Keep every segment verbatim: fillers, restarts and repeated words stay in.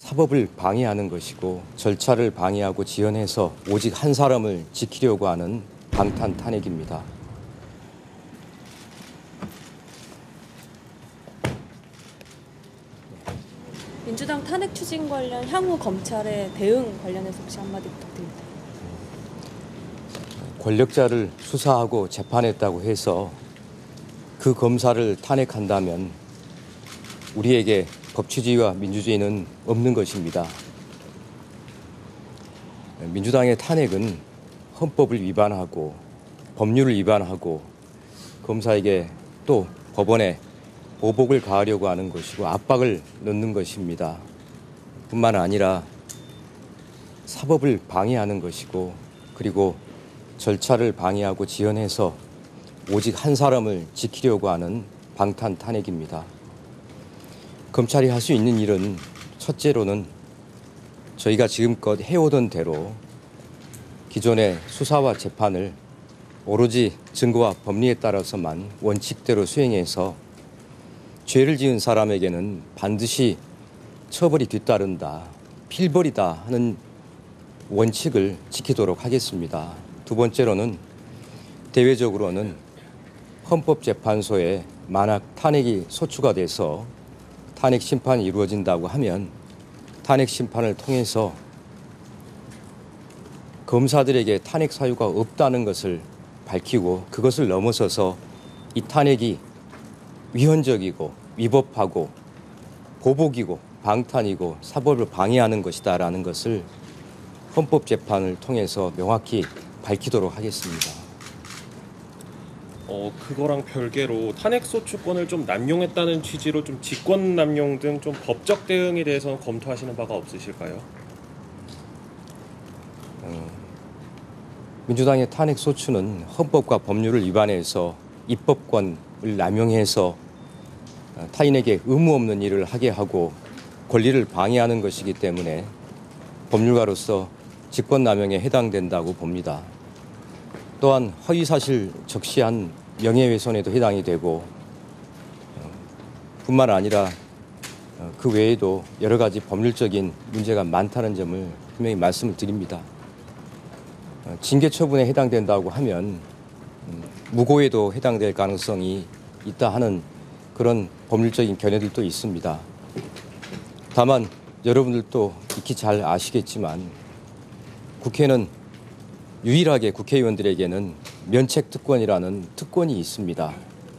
사법을 방해하는 것이고 절차를 방해하고 지연해서 오직 한 사람을 지키려고 하는 방탄 탄핵입니다. 민주당 탄핵 추진 관련 향후 검찰의 대응 관련해서 혹시 한마디 부탁드립니다. 권력자를 수사하고 재판했다고 해서 그 검사를 탄핵한다면 우리에게 법치주의와 민주주의는 없는 것입니다. 민주당의 탄핵은 헌법을 위반하고 법률을 위반하고 검사에게 또 법원에 보복을 가하려고 하는 것이고 압박을 넣는 것입니다. 뿐만 아니라 사법을 방해하는 것이고 그리고 절차를 방해하고 지연해서 오직 한 사람을 지키려고 하는 방탄 탄핵입니다. 검찰이 할 수 있는 일은 첫째로는 저희가 지금껏 해오던 대로 기존의 수사와 재판을 오로지 증거와 법리에 따라서만 원칙대로 수행해서 죄를 지은 사람에게는 반드시 처벌이 뒤따른다, 필벌이다 하는 원칙을 지키도록 하겠습니다. 두 번째로는 대외적으로는 헌법재판소에 만약 탄핵이 소추가 돼서 탄핵 심판이 이루어진다고 하면 탄핵 심판을 통해서 검사들에게 탄핵 사유가 없다는 것을 밝히고 그것을 넘어서서 이 탄핵이 위헌적이고 위법하고 보복이고 방탄이고 사법을 방해하는 것이다라는 것을 헌법재판을 통해서 명확히 밝히도록 하겠습니다. 어 그거랑 별개로 탄핵 소추권을 좀 남용했다는 취지로 좀 직권 남용 등 좀 법적 대응에 대해서는 검토하시는 바가 없으실까요? 어, 민주당의 탄핵 소추는 헌법과 법률을 위반해서 입법권을 남용해서 타인에게 의무 없는 일을 하게 하고 권리를 방해하는 것이기 때문에 법률가로서 직권남용에 해당된다고 봅니다. 또한 허위사실 적시한 명예훼손에도 해당이 되고 뿐만 아니라 그 외에도 여러 가지 법률적인 문제가 많다는 점을 분명히 말씀을 드립니다. 징계 처분에 해당된다고 하면 무고에도 해당될 가능성이 있다 하는 그런 법률적인 견해들도 있습니다. 다만 여러분들도 익히 잘 아시겠지만 국회는 유일하게 국회의원들에게는 면책특권이라는 특권이 있습니다.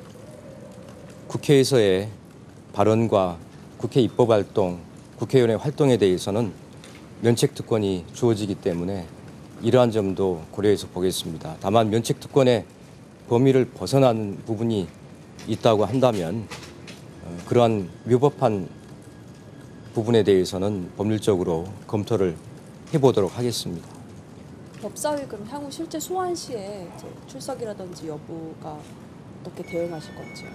국회에서의 발언과 국회 입법활동, 국회의원의 활동에 대해서는 면책특권이 주어지기 때문에 이러한 점도 고려해서 보겠습니다. 다만 면책특권의 범위를 벗어나는 부분이 있다고 한다면 그러한 위법한 부분에 대해서는 법률적으로 검토를 해보도록 하겠습니다. 법사위 그럼 향후 실제 소환 시에 이제 출석이라든지 여부가 어떻게 대응하실 건지요?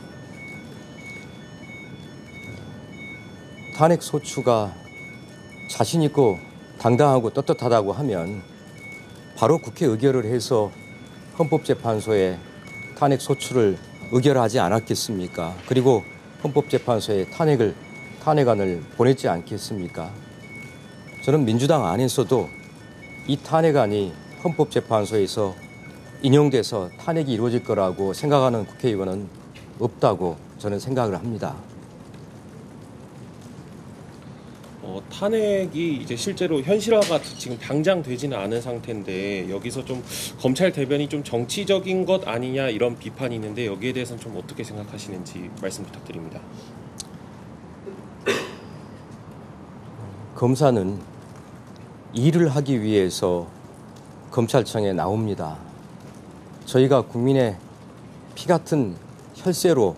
탄핵 소추가 자신 있고 당당하고 떳떳하다고 하면 바로 국회 의결을 해서 헌법재판소에 탄핵 소추를 의결하지 않았겠습니까? 그리고 헌법재판소에 탄핵을 탄핵안을 보냈지 않겠습니까? 저는 민주당 안에서도 이 탄핵안이 헌법재판소에서 인용돼서 탄핵이 이루어질 거라고 생각하는 국회의원은 없다고 저는 생각을 합니다. 어, 탄핵이 이제 실제로 현실화가 지금 당장 되지는 않은 상태인데 여기서 좀 검찰 대변이 좀 정치적인 것 아니냐 이런 비판이 있는데 여기에 대해서는 좀 어떻게 생각하시는지 말씀 부탁드립니다. 검사는 일을 하기 위해서 검찰청에 나옵니다. 저희가 국민의 피 같은 혈세로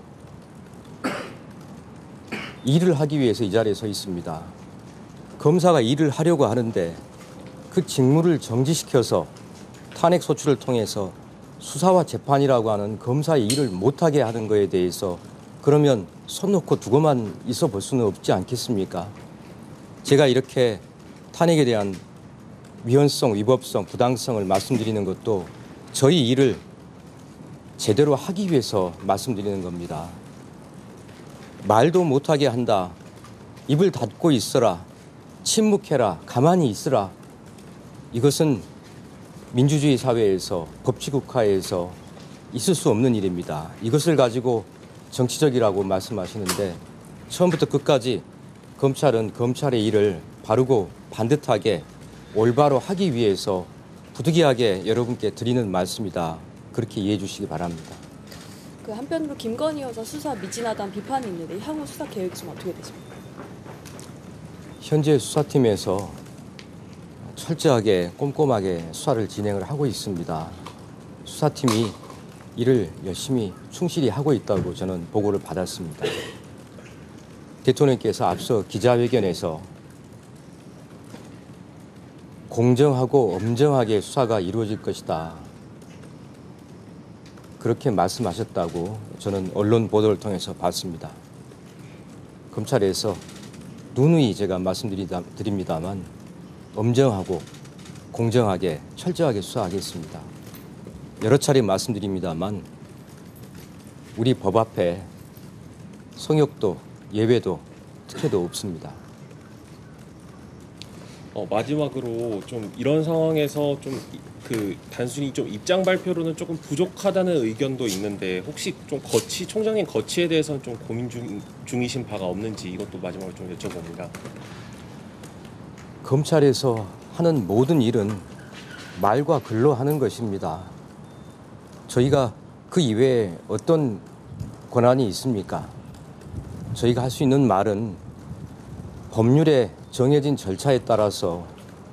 일을 하기 위해서 이 자리에 서 있습니다. 검사가 일을 하려고 하는데 그 직무를 정지시켜서 탄핵 소추를 통해서 수사와 재판이라고 하는 검사의 일을 못하게 하는 것에 대해서 그러면 손 놓고 두고만 있어 볼 수는 없지 않겠습니까? 제가 이렇게 탄핵에 대한 위헌성, 위법성, 부당성을 말씀드리는 것도 저희 일을 제대로 하기 위해서 말씀드리는 겁니다. 말도 못하게 한다. 입을 닫고 있어라. 침묵해라, 가만히 있으라. 이것은 민주주의 사회에서, 법치국가에서 있을 수 없는 일입니다. 이것을 가지고 정치적이라고 말씀하시는데 처음부터 끝까지 검찰은 검찰의 일을 바르고 반듯하게 올바로 하기 위해서 부득이하게 여러분께 드리는 말씀이다. 그렇게 이해해 주시기 바랍니다. 그 한편으로 김건희 여사 수사 미진하다는 비판이 있는데 향후 수사 계획이 좀 어떻게 되십니까? 현재 수사팀에서 철저하게 꼼꼼하게 수사를 진행을 하고 있습니다. 수사팀이 일을 열심히 충실히 하고 있다고 저는 보고를 받았습니다. 대통령께서 앞서 기자회견에서 공정하고 엄정하게 수사가 이루어질 것이다. 그렇게 말씀하셨다고 저는 언론 보도를 통해서 봤습니다. 검찰에서 누누이 제가 말씀드립니다만 엄정하고 공정하게 철저하게 수사하겠습니다. 여러 차례 말씀드립니다만 우리 법 앞에 성역도 예외도 특혜도 없습니다. 어, 마지막으로 좀 이런 상황에서 좀 그 단순히 좀 입장 발표로는 조금 부족하다는 의견도 있는데 혹시 좀 거치 총장님 거치에 대해서는 좀 고민 중, 중이신 바가 없는지 이것도 마지막으로 좀 여쭤봅니다. 검찰에서 하는 모든 일은 말과 글로 하는 것입니다. 저희가 그 이외에 어떤 권한이 있습니까? 저희가 할 수 있는 말은 법률에 정해진 절차에 따라서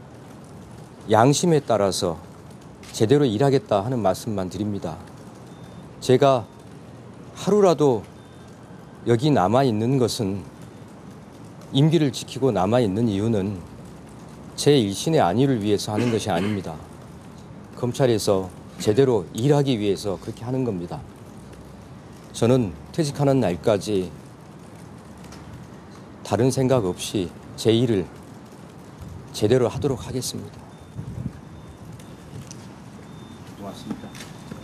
양심에 따라서 제대로 일하겠다 하는 말씀만 드립니다. 제가 하루라도 여기 남아있는 것은 임기를 지키고 남아있는 이유는 제 일신의 안위를 위해서 하는 것이 아닙니다. 검찰에서 제대로 일하기 위해서 그렇게 하는 겁니다. 저는 퇴직하는 날까지 다른 생각 없이 제 일을 제대로 하도록 하겠습니다. 고맙습니다.